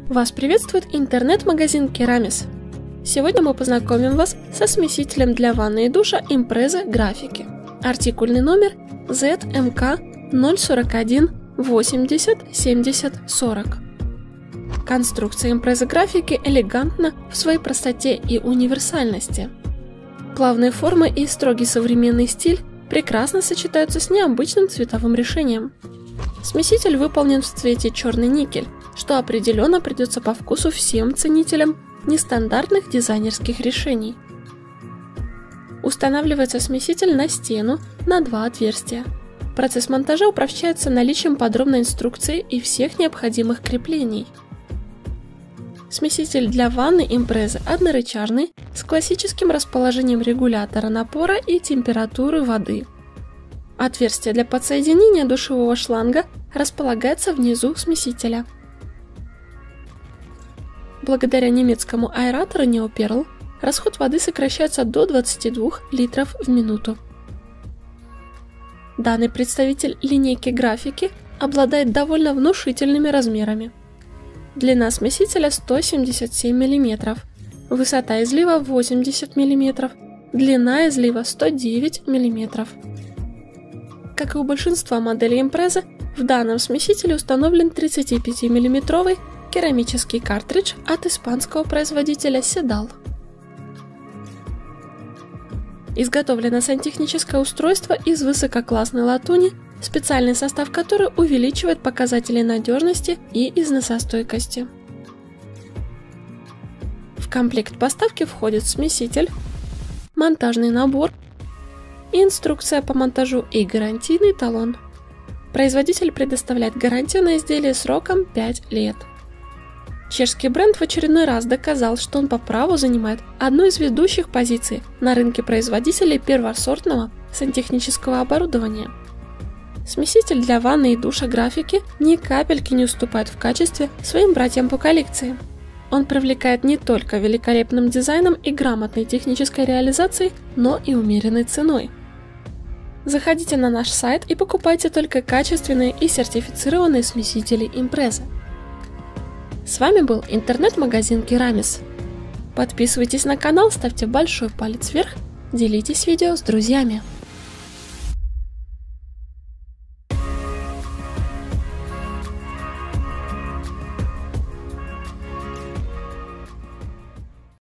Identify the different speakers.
Speaker 1: Вас приветствует интернет-магазин Керамис. Сегодня мы познакомим вас со смесителем для ванны и душа Impreza Графики. Артикульный номер ZMK 041 80 70 40. Конструкция Impreza Графики элегантна в своей простоте и универсальности. Плавные формы и строгий современный стиль прекрасно сочетаются с необычным цветовым решением. Смеситель выполнен в цвете черный никель, что определенно придется по вкусу всем ценителям нестандартных дизайнерских решений. Устанавливается смеситель на стену на 2 отверстия. Процесс монтажа упрощается наличием подробной инструкции и всех необходимых креплений. Смеситель для ванны Impreza однорычажный с классическим расположением регулятора напора и температуры воды. Отверстие для подсоединения душевого шланга располагается внизу смесителя. Благодаря немецкому аэратору Neoperl расход воды сокращается до 22 литров в минуту. Данный представитель линейки графики обладает довольно внушительными размерами. Длина смесителя 177 мм, высота излива 80 мм, длина излива 109 мм. Как и у большинства моделей Impreza, в данном смесителе установлен 35-мм керамический картридж от испанского производителя Sedal. Изготовлено сантехническое устройство из высококлассной латуни, специальный состав которой увеличивает показатели надежности и износостойкости. В комплект поставки входит смеситель, монтажный набор, инструкция по монтажу и гарантийный талон. Производитель предоставляет гарантию на изделие сроком 5 лет. Чешский бренд в очередной раз доказал, что он по праву занимает одну из ведущих позиций на рынке производителей первосортного сантехнического оборудования. Смеситель для ванны и душа графики ни капельки не уступает в качестве своим братьям по коллекции. Он привлекает не только великолепным дизайном и грамотной технической реализацией, но и умеренной ценой. Заходите на наш сайт и покупайте только качественные и сертифицированные смесители Impreza. С вами был интернет-магазин Керамис. Подписывайтесь на канал, ставьте большой палец вверх, делитесь видео с друзьями.